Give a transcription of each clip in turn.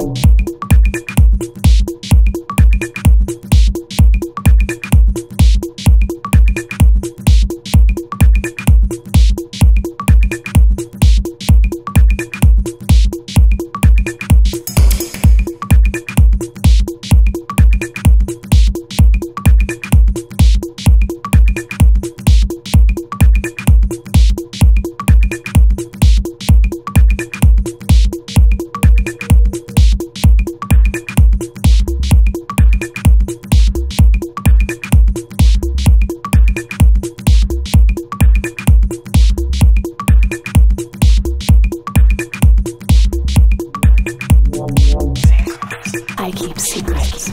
I keep secrets.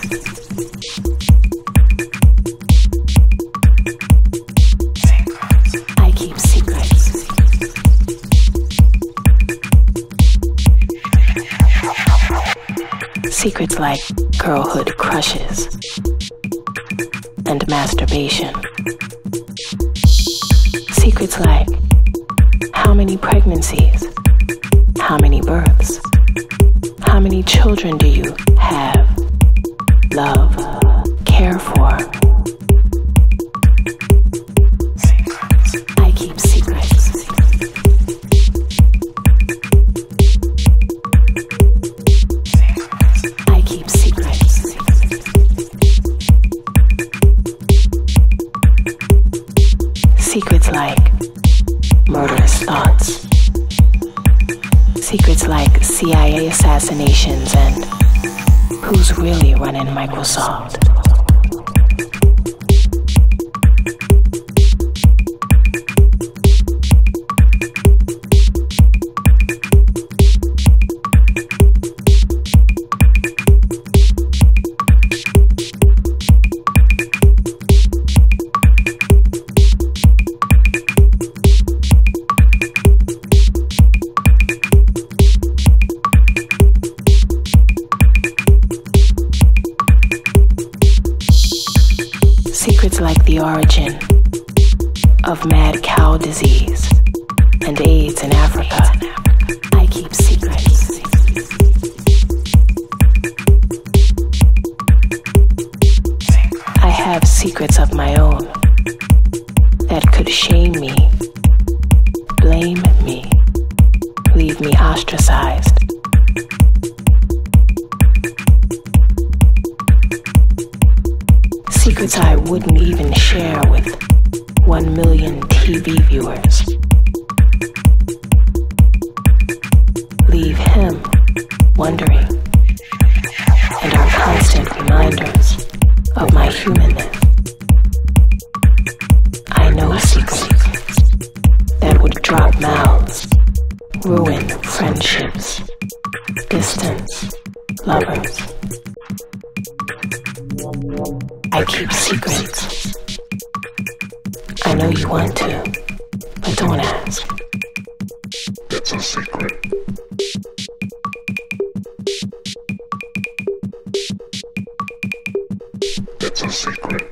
I keep secrets. Secrets like girlhood crushes and masturbation. Secrets like how many pregnancies, how many births, how many children do you have, love, care for? I keep secrets. I keep secrets. Secrets like murderous thoughts. Secrets like CIA assassinations and who's really running Microsoft. Secrets like the origin of mad cow disease and AIDS in Africa. I keep secrets. I have secrets of my own that could shame me, blame me, leave me ostracized. Secrets I wouldn't even share with 1 million TV viewers. Leave him wondering, and are constant reminders of my humanness. I know secrets that would drop mouths, ruin friendships, distance lovers. I keep secrets. I know you want to, but don't ask. It's a secret. It's a secret.